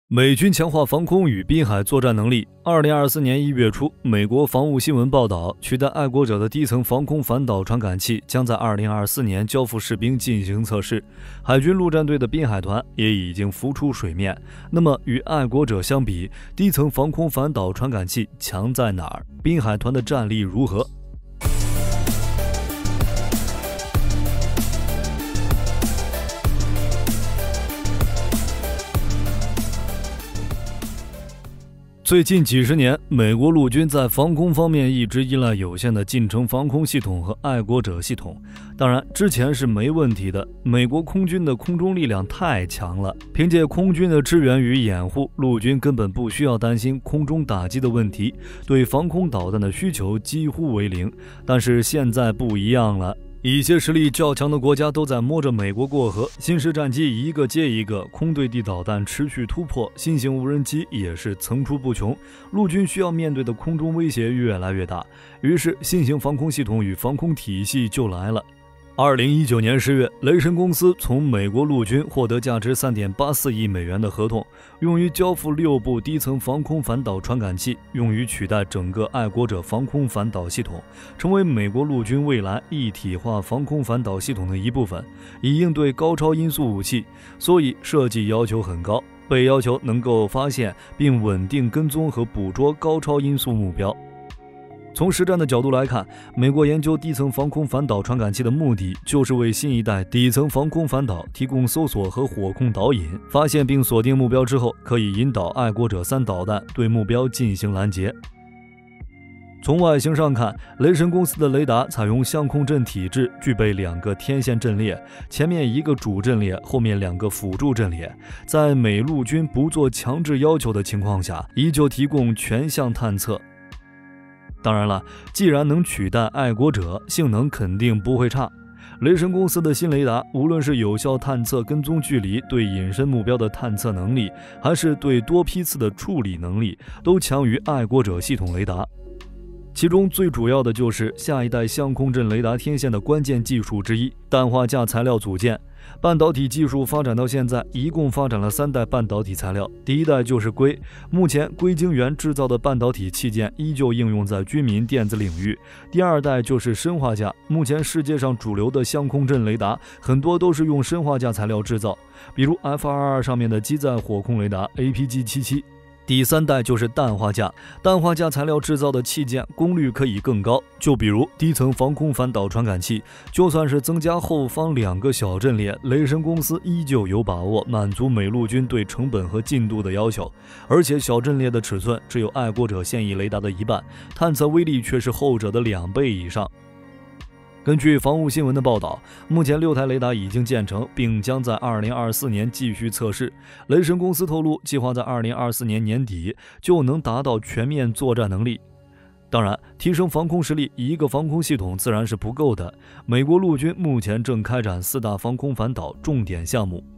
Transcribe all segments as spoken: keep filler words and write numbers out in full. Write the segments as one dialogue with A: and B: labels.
A: 美军强化防空与滨海作战能力。二零二四年一月初，美国防务新闻报道，取代爱国者的低层防空反导传感器将在二零二四年交付士兵进行测试。海军陆战队的滨海团也已经浮出水面。那么，与爱国者相比，低层防空反导传感器强在哪儿？滨海团的战力如何？最近几十年，美国陆军在防空方面一直依赖有限的近程防空系统和爱国者系统。当然，之前是没问题的。美国空军的空中力量太强了，凭借空军的支援与掩护，陆军根本不需要担心空中打击的问题，对防空导弹的需求几乎为零。但是现在不一样了。一些实力较强的国家都在摸着美国过河，新式战机一个接一个，空对地导弹持续突破，新型无人机也是层出不穷，陆军需要面对的空中威胁越来越大，于是新型防空系统与防空体系就来了。二零一九年十月，雷神公司从美国陆军获得价值 三点八四亿美元的合同，用于交付六部低层防空反导传感器，用于取代整个爱国者防空反导系统，成为美国陆军未来一体化防空反导系统的一部分，以应对高超音速武器。所以设计要求很高，被要求能够发现并稳定跟踪和捕捉高超音速目标。从实战的角度来看，美国研究低层防空反导传感器的目的，就是为新一代底层防空反导提供搜索和火控导引，发现并锁定目标之后，可以引导爱国者三导弹对目标进行拦截。从外形上看，雷神公司的雷达采用相控阵体制，具备两个天线阵列，前面一个主阵列，后面两个辅助阵列，在美陆军不做强制要求的情况下，依旧提供全向探测。当然了，既然能取代爱国者，性能肯定不会差。雷神公司的新雷达，无论是有效探测跟踪距离、对隐身目标的探测能力，还是对多批次的处理能力，都强于爱国者系统雷达。其中最主要的就是下一代相控阵雷达天线的关键技术之一——氮化镓材料组件。半导体技术发展到现在，一共发展了三代半导体材料。第一代就是硅，目前硅晶圆制造的半导体器件依旧应用在军民电子领域。第二代就是砷化镓，目前世界上主流的相控阵雷达很多都是用砷化镓材料制造，比如 F 二十二 上面的机载火控雷达 A P G 七七。第三代就是氮化镓，氮化镓材料制造的器件功率可以更高，就比如低层防空反导传感器，就算是增加后方两个小阵列，雷神公司依旧有把握满足美陆军对成本和进度的要求，而且小阵列的尺寸只有爱国者现役雷达的一半，探测威力却是后者的两倍以上。根据防务新闻的报道，目前六台雷达已经建成，并将在二零二四年继续测试。雷神公司透露，计划在二零二四年年底就能达到全面作战能力。当然，提升防空实力，一个防空系统自然是不够的。美国陆军目前正开展四大防空反导重点项目。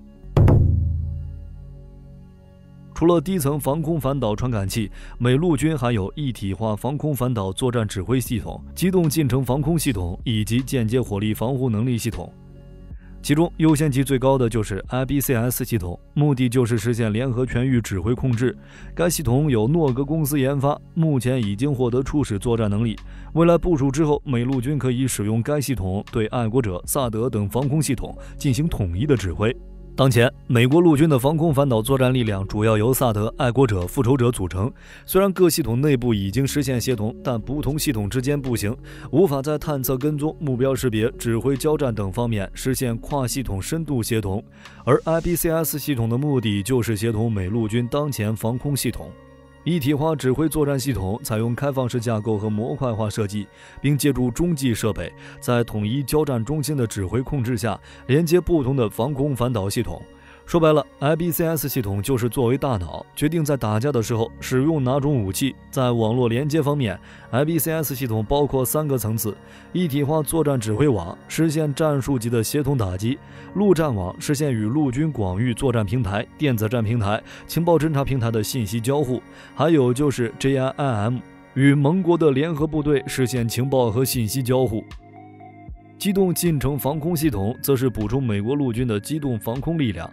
A: 除了低层防空反导传感器，美陆军还有一体化防空反导作战指挥系统、机动近程防空系统以及间接火力防护能力系统。其中优先级最高的就是 I B C S 系统，目的就是实现联合全域指挥控制。该系统由诺格公司研发，目前已经获得初始作战能力。未来部署之后，美陆军可以使用该系统对爱国者、萨德等防空系统进行统一的指挥。当前，美国陆军的防空反导作战力量主要由萨德、爱国者、复仇者组成。虽然各系统内部已经实现协同，但不同系统之间不行，无法在探测跟踪、目标识别、指挥交战等方面实现跨系统深度协同。而 I B C S 系统的目的就是协同美陆军当前防空系统。一体化指挥作战系统采用开放式架构和模块化设计，并借助中继设备，在统一交战中心的指挥控制下，连接不同的防空反导系统。说白了 ，I B C S 系统就是作为大脑，决定在打架的时候使用哪种武器。在网络连接方面 ，I B C S 系统包括三个层次：一体化作战指挥网，实现战术级的协同打击；陆战网，实现与陆军广域作战平台、电子战平台、情报侦察平台的信息交互；还有就是 J I I M， 与盟国的联合部队实现情报和信息交互。机动近程防空系统则是补充美国陆军的机动防空力量。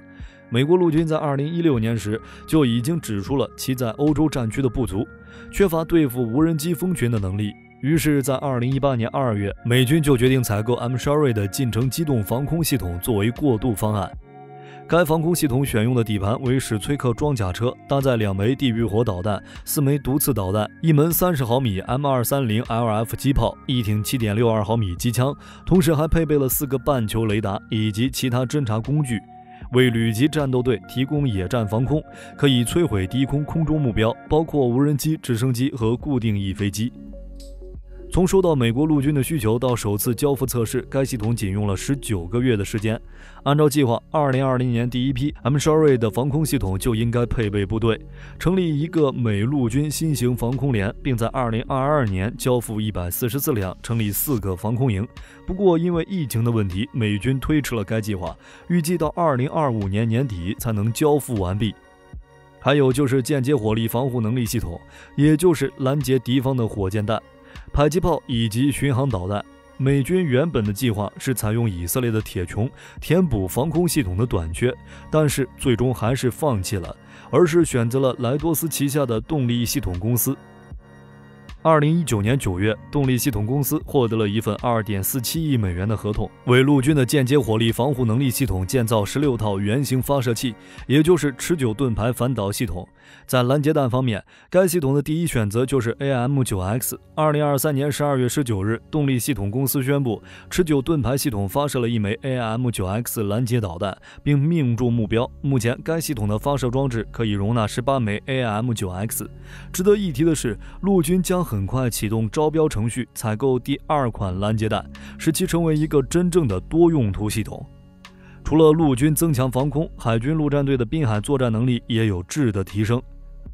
A: 美国陆军在二零一六年时就已经指出了其在欧洲战区的不足，缺乏对付无人机蜂群的能力。于是，在二零一八年二月，美军就决定采购 M S H A R Y 的近程机动防空系统作为过渡方案。该防空系统选用的底盘为史崔克装甲车，搭载两枚地狱火导弹、四枚毒刺导弹、一门三十毫米 M 二三零 L F 机炮、一挺 七点六二毫米机枪，同时还配备了四个半球雷达以及其他侦察工具，为旅级战斗队提供野战防空，可以摧毁低空空中目标，包括无人机、直升机和固定翼飞机。从收到美国陆军的需求到首次交付测试，该系统仅用了十九个月的时间。按照计划，二零二零年第一批 M S H A R Y 的防空系统就应该配备部队，成立一个美陆军新型防空连，并在二零二二年交付一百四十四辆，成立四个防空营。不过，因为疫情的问题，美军推迟了该计划，预计到二零二五年年底才能交付完毕。还有就是间接火力防护能力系统，也就是拦截敌方的火箭弹、迫击炮以及巡航导弹。美军原本的计划是采用以色列的铁穹填补防空系统的短缺，但是最终还是放弃了，而是选择了莱多斯旗下的动力系统公司。二零一九年九月，动力系统公司获得了一份 二点四七亿美元的合同，为陆军的间接火力防护能力系统建造十六套原型发射器，也就是持久盾牌反导系统。在拦截弹方面，该系统的第一选择就是 A M 九 X。二零二三年十二月十九日，动力系统公司宣布，持久盾牌系统发射了一枚 A M 九 X 拦截导弹，并命中目标。目前，该系统的发射装置可以容纳十八枚 A M 九 X。值得一提的是，陆军将很快启动招标程序，采购第二款拦截弹，使其成为一个真正的多用途系统。除了陆军增强防空，海军陆战队的滨海作战能力也有质的提升。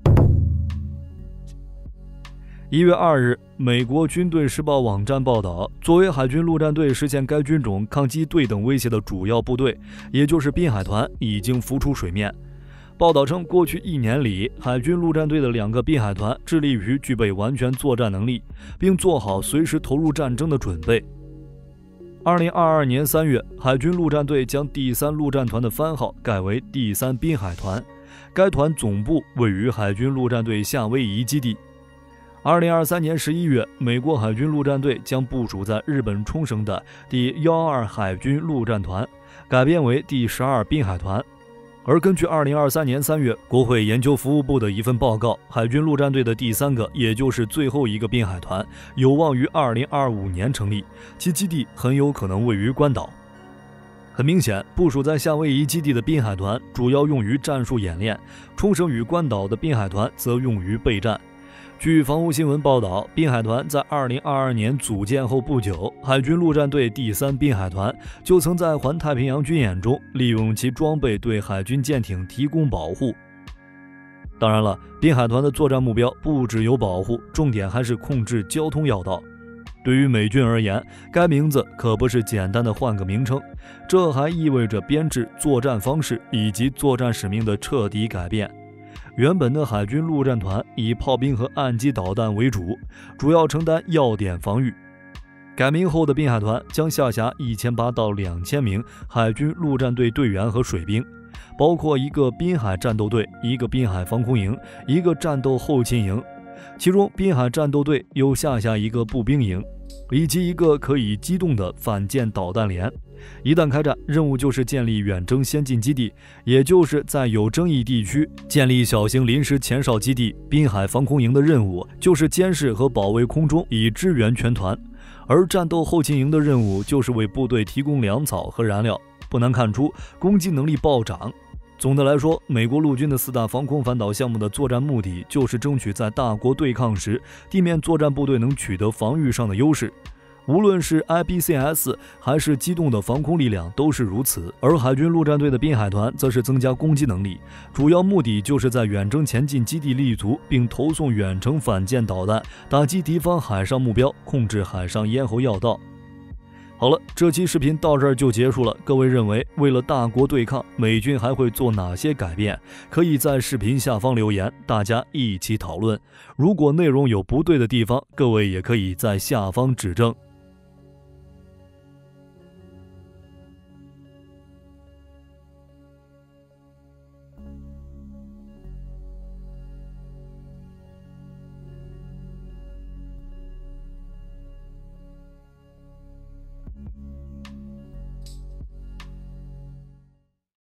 A: 一月二日，美国军队时报网站报道，作为海军陆战队实现该军种抗击对等威胁的主要部队，也就是滨海团已经浮出水面。报道称，过去一年里，海军陆战队的两个滨海团致力于具备完全作战能力，并做好随时投入战争的准备。二零二二年三月，海军陆战队将第三陆战团的番号改为第三滨海团，该团总部位于海军陆战队夏威夷基地。二零二三年十一月，美国海军陆战队将部署在日本冲绳的第一十二海军陆战团改编为第十二滨海团。而根据二零二三年三月国会研究服务部的一份报告，海军陆战队的第三个，也就是最后一个滨海团，有望于二零二五年成立，其基地很有可能位于关岛。很明显，部署在夏威夷基地的滨海团主要用于战术演练，冲绳与关岛的滨海团则用于备战。据防务新闻报道，滨海团在二零二二年组建后不久，海军陆战队第三滨海团就曾在环太平洋军演中利用其装备对海军舰艇提供保护。当然了，滨海团的作战目标不只有保护，重点还是控制交通要道。对于美军而言，该名字可不是简单的换个名称，这还意味着编制、作战方式以及作战使命的彻底改变。原本的海军陆战团以炮兵和岸基导弹为主，主要承担要点防御。改名后的滨海团将下辖一千八百到两千名海军陆战队队员和水兵，包括一个滨海战斗队、一个滨海防空营、一个战斗后勤营，其中滨海战斗队又下辖一个步兵营，以及一个可以机动的反舰导弹连。一旦开战，任务就是建立远征先进基地，也就是在有争议地区建立小型临时前哨基地。滨海防空营的任务就是监视和保卫空中，以支援全团，而战斗后勤营的任务就是为部队提供粮草和燃料。不难看出，攻击能力暴涨。总的来说，美国陆军的四大防空反导项目的作战目的就是争取在大国对抗时，地面作战部队能取得防御上的优势。无论是 I B C S 还是机动的防空力量都是如此，而海军陆战队的滨海团则是增加攻击能力，主要目的就是在远征前进基地立足，并投送远程反舰导弹，打击敌方海上目标，控制海上咽喉要道。好了，这期视频到这儿就结束了。各位认为，为了大国对抗，美军还会做哪些改变？可以在视频下方留言，大家一起讨论。如果内容有不对的地方，各位也可以在下方指正。